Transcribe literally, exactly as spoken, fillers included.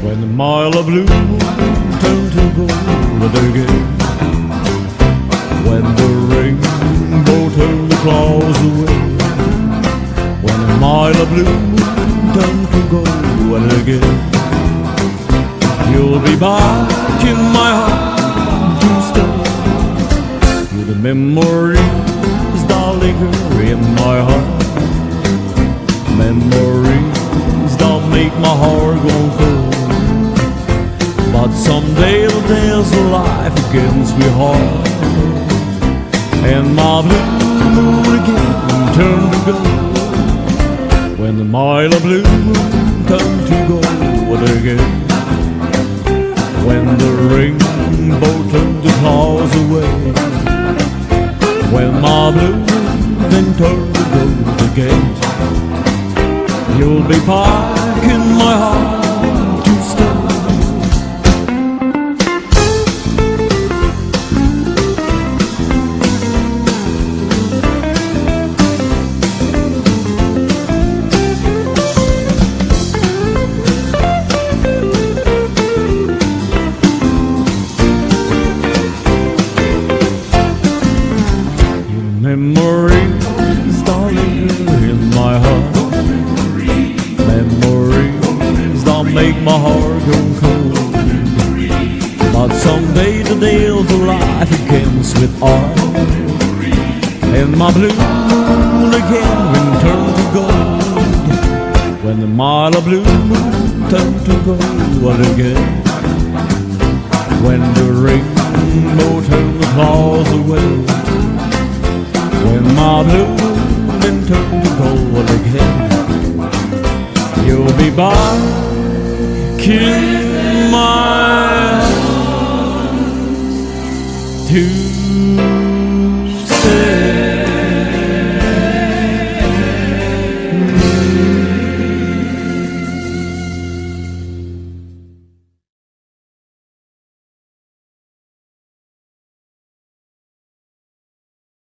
When the mile of blue turn to gold again, when the rainbow turn the clouds away, when the mile of blue turn to gold again, you'll be back in my heart to stay. You're the memories that linger in my heart, memories that make my heart go cold. But someday the days of life again, sweetheart, and my blue moon again turn to gold. When the mile of blue turn to gold again, when the rainbow turn the clouds away, when my blue then turn to gold again, you'll be back in my heart to stay. Memories, darling, in my heart, memories that make my heart go cold. But someday the days of life again, sweetheart, and my blue moon again will turn to gold. When the mile of blue moon turn to gold again, when the rainbow turn the clouds away, when my blue then turn to gold again, you'll be back in my arms to